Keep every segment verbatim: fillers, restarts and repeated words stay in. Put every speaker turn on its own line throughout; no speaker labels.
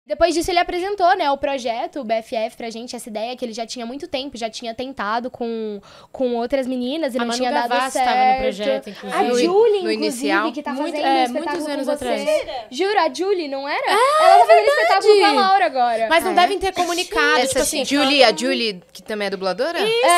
Depois disso, ele apresentou, né, o projeto, o B F F, pra gente, essa ideia que ele já tinha muito tempo, já tinha tentado com, com outras meninas e
a
não
Manu
tinha dado
Gavassi
certo.
tava no projeto, inclusive.
A Julie,
no
inclusive,
inicial.
que tá
Muito-
fazendo
é,
um espetáculo
muitos anos
com
atrás.
você. Juro, a Julie, não era? Ela tá fazendo espetáculo com a Laura agora.
Mas não
Ah, é?
devem ter comunicado,
Essa
tipo assim...
Julie, a Julie, que também é dubladora?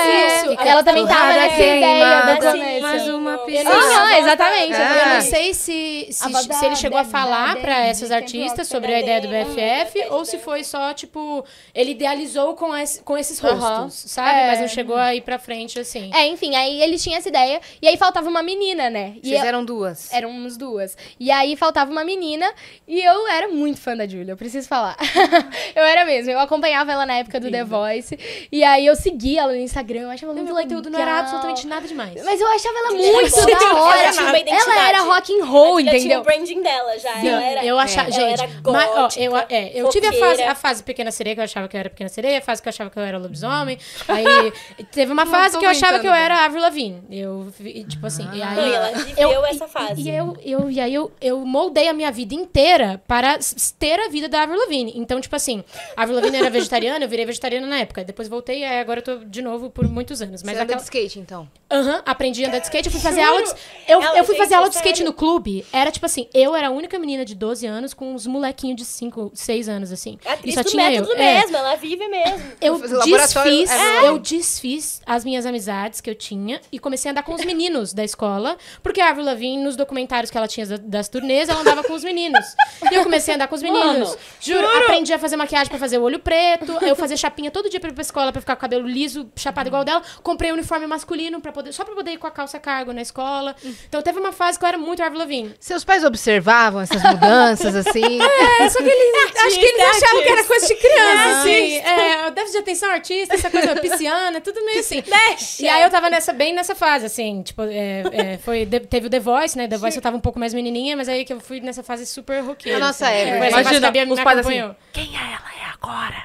É,
Isso,
ela também tava
Porrada
nessa
queimada.
ideia do
Sim,
começo.
mais uma
Sim,
pista.
Ah, exatamente.
Ah.
Eu não
exatamente.
sei se, se,
A voz
se ele
da-
chegou a
da-
falar
da-
pra
da-
essas
de
artistas
Tempo
sobre a ideia do B F F,
Uhum.
ou se foi só, tipo, ele idealizou com, esse, com esses
Aham.
rostos, sabe?
É.
Mas não chegou a ir pra frente, assim.
É, enfim, aí eles tinham essa ideia, e aí faltava uma menina, né? E eu-
Fizeram duas.
Éramos duas. E aí faltava uma menina, e eu era muito fã da Julia, eu preciso falar. eu era mesmo, eu acompanhava ela na época do The Voice, e aí eu seguia ela no Instagram, eu achava
Meu
muito legal.
conteúdo não era absolutamente nada demais.
Mas eu achava ela
Julia
muito
era
da
boa.
hora.
Ela tinha uma identidade.
Ela era rock and roll,
A Julia tinha
entendeu?
o branding dela já.
Sim,
ela era,
eu achava,
ela
gente,
era
mas, ó,
gótica,
eu, é, eu tive a fase,
roqueira.
a fase Pequena Sereia, que eu achava que eu era Pequena Sereia, a fase que eu achava que eu era lobisomem, aí teve uma
Não
fase
tô
que eu achava que eu
aguentando,
era Avril Lavigne, eu, vi- tipo assim, e aí...
Não, e ela viveu
eu-
essa fase.
E, e eu, eu, e aí eu, eu moldei a minha vida inteira para s- ter a vida da Avril Lavigne. Então, tipo assim, a Avril Lavigne era vegetariana, eu virei vegetariana na época. Depois voltei e aí agora eu tô de novo por muitos anos. Mas
Você anda
aquela...
de skate, então?
Aham, aprendi a andar de skate, eu fui fazer aula de... Eu,
Ela,
eu fui
gente,
fazer aula
é
de skate
sério.
no clube, era tipo assim, eu era a única menina de doze anos com uns molequinhos de cinco, seis anos, assim.
A atriz
e só
do
tinha eu.
método
É.
mesmo, ela vive mesmo.
Eu
Fazer laboratório,
desfiz,
é.
eu desfiz as minhas amizades que eu tinha e comecei a andar com os meninos da escola, porque a Avril Lavigne, nos documentários que ela tinha da- das turnês, ela andava com os meninos. E eu comecei a andar com os meninos.
Mano,
Juro, aprendi a fazer maquiagem pra fazer o olho preto, eu fazia chapinha todo dia pra ir pra escola pra ficar com o cabelo liso, chapado igual dela. Comprei um uniforme masculino para poder, só pra poder ir com a calça cargo na escola. Então teve uma fase que eu era muito Avril Lavigne.
Seus pais observavam essas mudanças, assim?
É, só que eles, acho que eles
Artista,
achavam que era coisa de criança,
artista.
assim. É, déficit de atenção artista, essa coisa pisciana, tudo meio assim. E aí eu tava nessa, bem nessa fase, assim, tipo, é, é, foi, de- teve o The Voice, né? The Voice eu tava um pouco mais menininha, mas aí que eu fui nessa fase super roqueira.
A nossa
assim.
época.
Foi essa fase que
Imagina,
a Bia me
os pais assim,
acompanhou.
quem é ela é agora?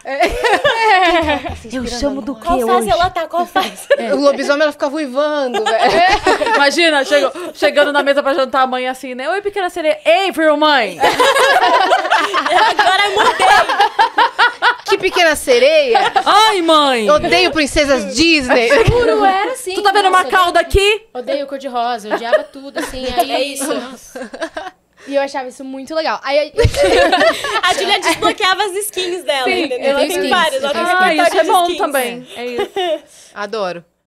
Eu chamo do
Qual fase ela tá? Qual fase?
O lobisomem, ela fica uivando, velho.
Imagina, chego- chegando na mesa pra jantar a mãe assim, né? Oi, pequena sereia. Ei, viu, mãe?
Agora mudei.
Que pequena sereia.
Ai, mãe!
Odeio princesas Disney.
Juro, era assim.
Tu tá vendo
nossa,
uma cauda aqui?
Odeio cor de rosa, eu odiava tudo, assim. Aí,
É isso.
Nossa.
E eu achava isso muito legal. Aí eu-
A Julia desbloqueava as skins dela,
Sim,
entendeu?
eu
Ela
tenho
tem
skins,
várias,
eu
ela tem
tenho
Ah,
repertório
isso é
de
bom
skins.
também. É isso.
Adoro.